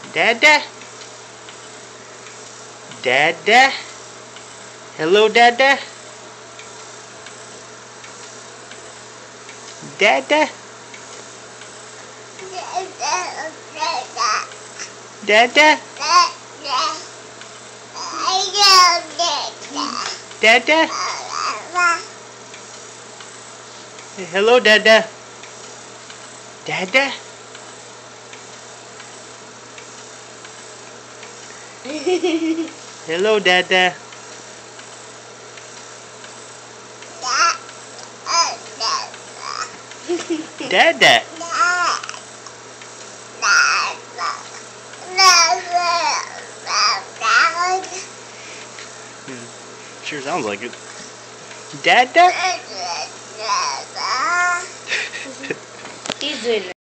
Dada? Dada? Hello, Dada? Dada? Dada? Dada? Hello, Dada? Dada? Hello, Dada. Dada. Sure sounds like it. Dada? He's doing it.